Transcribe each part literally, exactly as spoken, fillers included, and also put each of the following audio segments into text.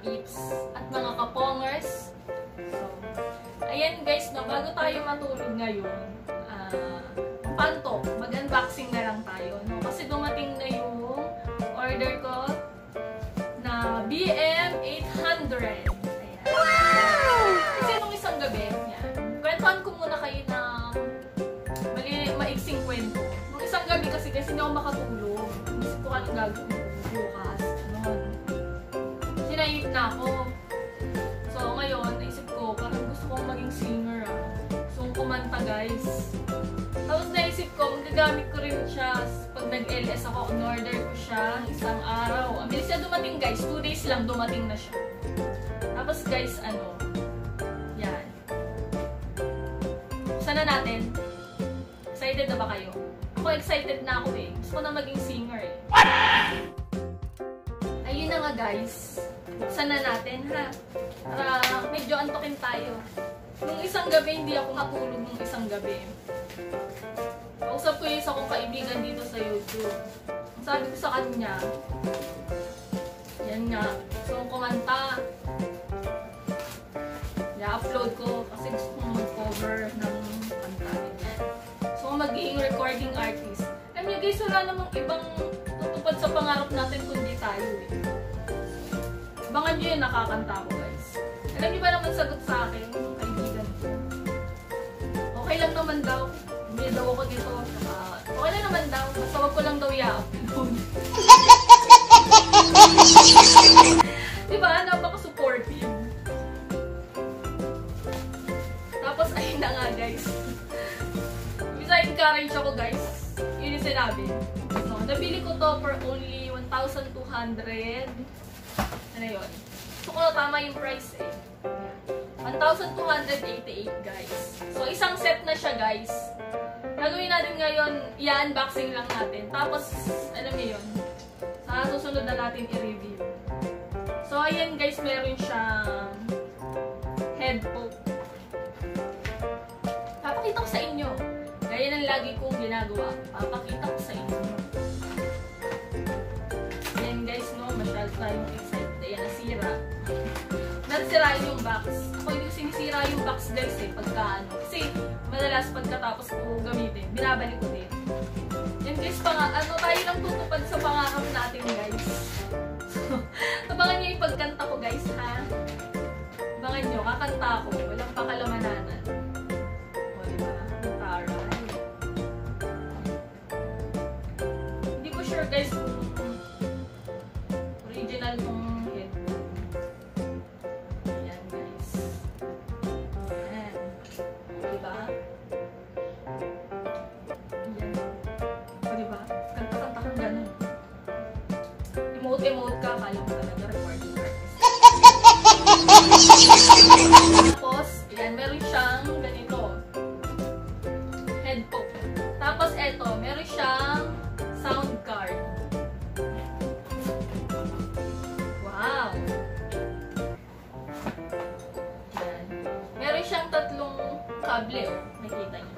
ka-peeps at mga ka-pongers. So, ayan guys, no, bago tayo matulog ngayon, uh, panto, mag-unboxing na lang tayo, no? Kasi dumating na yung order ko na B M eight hundred. Ayan. Wow! Kasi nung isang gabi, yan, kwentuhan ko muna kayo ng mali, maiksing kwento. Nung isang gabi kasi kasi hindi ako makatulog. Isip ko anong gagawin bukas. Noon. Sinahit na ako. So, ngayon, naisip ko, parang gusto kong maging singer, ah. So, kumanta, guys. Tapos naisip ko, magagamit ko rin siya pag nag-L S ako. On-order ko siya isang araw. Ang bilis siya dumating, guys. Two days lang dumating na siya. Tapos, guys, ano, yan. Sana natin. Excited na ba kayo? Ako excited na ako eh. Gusto ko na maging singer eh. Ayun na nga guys. Buksan na natin ha. Para medyo antokin tayo. Nung isang gabi, hindi ako matulog nung isang gabi. Kausap ko yung isa kong kaibigan dito sa YouTube. Ang sabi ko sa kanya, yan nga. So, kumanta. I-upload ko kasi gusto kong mag-cover ng kanta. So, magiging recording artist. Alam niyo guys, wala namang ibang tutupad sa pangarap natin kundi tayo eh. Abangan niyo yung nakakanta ko guys. Alam niyo ba naman sagot sa akin, yung kaibigan ko? Okay lang naman daw. Hindi daw ako dito. Uh, okay lang naman daw. Basta wag ko lang daw i-upload. Diba? Napaka-supportive. Tapos, ayun na nga guys. Bisa encourage ako guys. Yun yung sinabi. So, nabili ko to for only one thousand two hundred. Ano yun? So, kung tama yung price eh. one thousand two hundred eighty-eight guys. So, isang set na siya guys. Gagawin natin ngayon, i-unboxing lang natin. Tapos, alam niyo yun, sa susunod na natin i-review. So, ayan guys, meron siyang head poke. Papakita ko sa inyo. Gaya ng lagi kong ginagawa. Papakita ko sa inyo. Ayan guys, no, masyado tayong excited. Ayan, nasira. Nasirain yung box. Ako hindi ko sinisira yung box guys eh, pagka ano. Kasi, madalas pagkatapos ko gamitin, binabalik ko din. Yan guys, pang ano, tayo lang tutupad sa pangarap natin guys. So, abangan nyo yung pagkanta ko guys ha. Abangan nyo, kakanta ko. Walang pakalamananan. O diba? Taray. Hindi ko sure guys kung original kong headphone. Ayan guys. Ayan. Diba? Ayan. O diba? Kanta-kanta kang ganun. Emote-emote ka, kala mo talaga recording artist. Tapos, ayan, meron siyang ganito. Head poke. Tapos, eto, meron siyang sound card. Wow! Ayan. Meron siyang tatlong kable, oh. Nakita niyo.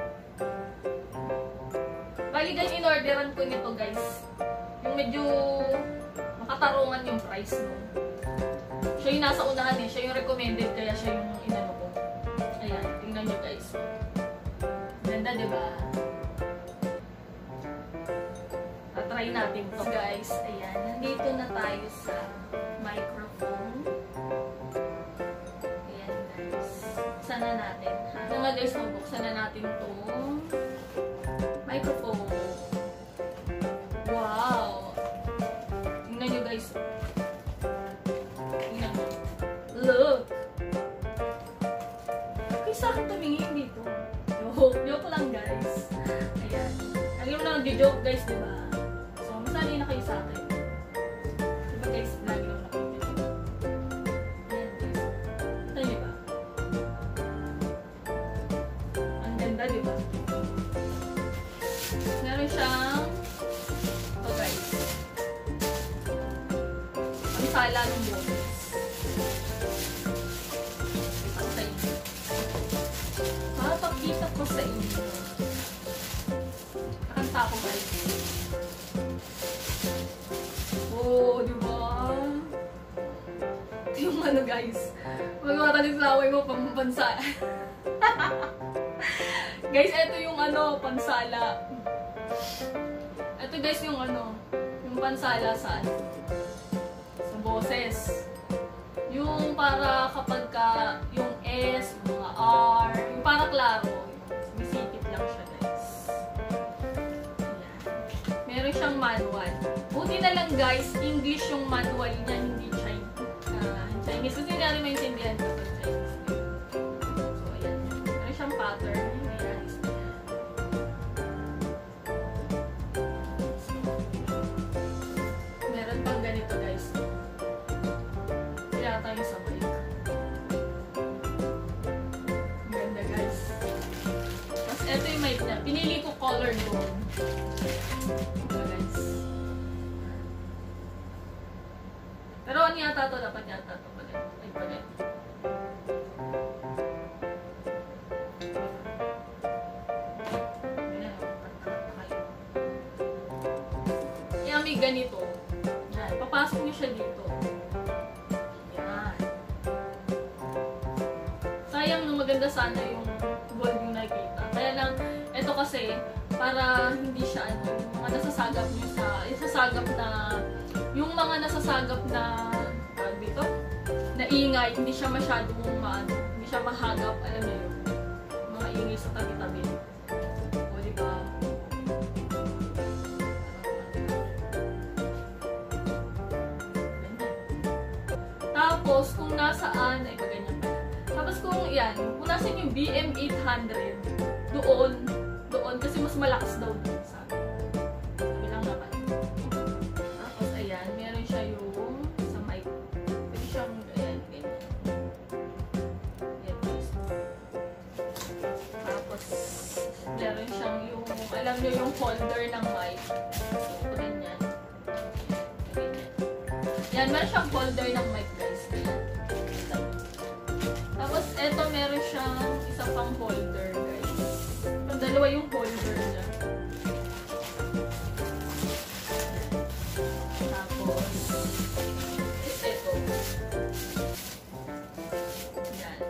Bali, guys, in-orderan ko nito, guys. Yung medyo makatarungan yung price, no? Siya yung nasa unahan eh. Siya yung recommended, kaya siya yung inano ko. Ayan, tingnan nyo guys. Ganda, diba? Tatry natin to guys. Ayan, nandito na tayo sa microphone. Ayan guys. Buksan na natin. Ano nga guys, buksan na natin itong microphone. Wow! Tingnan nyo guys. Tingnan nyo. Look! Okay sa akin tumingin dito. Joke. Joke lang guys. Ayan. Lagi mo lang nag-joke guys, diba? So, masali na kayo sa akin. Diba guys, lagi lang nakikita. Ayan guys. Ito nyo ba? Ang ganda, diba? Meron siyang ito guys. Ang sala ng bonus. Ipag sa inyo. Papakita ko sa inyo. Nakanta ko guys. Oh, diba? guys. Magawa tayo ng laway mo pang pansala. Guys, ito yung ano, pansala. Ito guys yung ano, yung pansala sa ano, sa boses. Yung para kapag ka, yung S, yung mga R, yung para klaro. Sumisipit lang siya guys. Ayan. Meron siyang manual. Buti na lang guys, English yung manual niya, hindi Chinese. Uh, Chinese. Kasi hindi natin maintindihan ko sa Chinese. So ayan. Meron siyang pattern. Meron pang ganito guys. Kaya tayo sa mic. Ang ganda guys. Tapos ito yung mic na. Pinili ko color gold. Ito guys. Pero ano yata to? Dapat yata to pala. Ay pala. Kaya may ganito. Yan. Papasok niyo siya dito. Yan. Sayang nung maganda sana yung gold yung nakita. Kaya lang, ito kasi, para hindi siya ano, yung mga nasasagap niyo sa, nasasagap na, yung mga nasasagap na, uh, dito, na ingay, hindi siya masyadong maano, hindi siya mahagap, alam niyo yun, mga ingay sa tabi-tabi. O, diba? Tapos, kung nasaan, ay ganyan pa. Tapos kung yan, kung nasaan yung B M eight hundred, doon, doon, kasi mas malakas daw doon sa akin. Sabi lang naman. Tapos, ayan, meron siya yung sa mic. Pwede siyang, ayan, ganyan. Ayan, guys. Tapos, meron siyang yung, alam nyo yung holder ng mic. So, ganyan. Ganyan. Yan, meron siyang holder ng mic, guys. Ayan. Tapos, eto meron siyang isa pang holder, guys. So, dalawa yung holder niya. Tapos, is eto. Yan.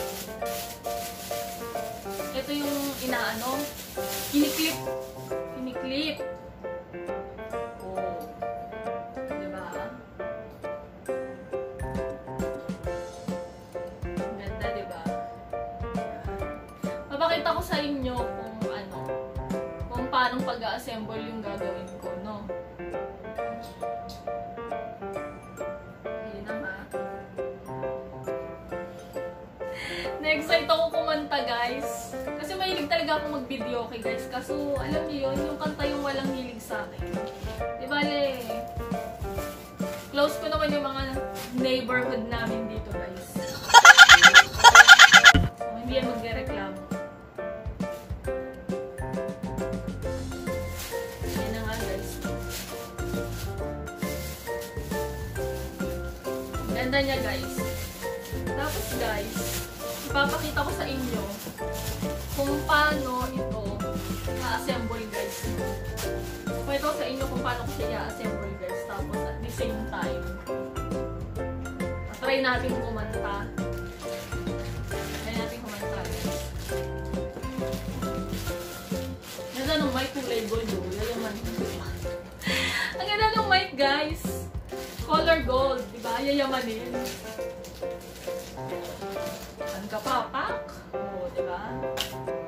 Ito yung inaano, kiniklip. Kiniklip. Oh. Diba? Ganda, diba? Papakita ko sa inyo kung ano, kung paano pag-assemble yung gagawin ko, no? Ayun na nga. Na-excite ako kumanta, guys. Kasi mahilig talaga ako mag-video, okay, guys. Kaso, alam niyo yun, yung kanta yung walang hilig sa akin. Di bale, close ko naman yung mga neighborhood namin dito, guys. So, hindi yan magre-reklamo. Yan na nga, guys. Ganda niya, guys. Tapos, guys, ipapakita ko sa inyo kung paano ito na-assemble, guys. Ipapakita ko sa inyo kung paano ko siya i-assemble, guys. Tapos, at the same time, try natin kumanta. Try natin kumanta, guys. Ganda ng mic, kulay gold, oh. Yayaman. Ang ganda ng mic, guys. Color gold, diba? Yayamanin. Ang kapapak. Oo, diba?